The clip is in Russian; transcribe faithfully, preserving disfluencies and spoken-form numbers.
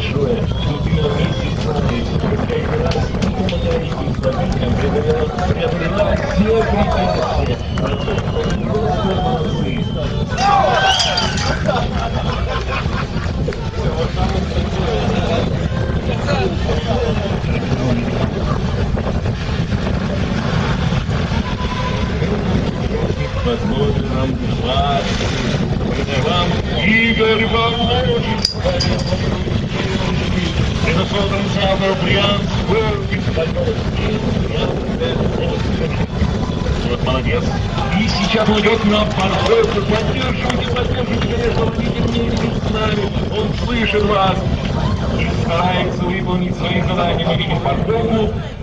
большое, что ты на месте с нами. Каждый раз ты помогаешь им с вами, преодолевать все препятствия. Просто молодцы. Посмотрим нам два. Вам Игорь Володин. Миннесота, Саутер, Брянск, вот молодец. И сейчас он идет на парковку. Поддерживайте, поддерживайте, конечно, ловите мне с нами. Он слышит вас и старается выполнить свои задания. Мы видим парковку.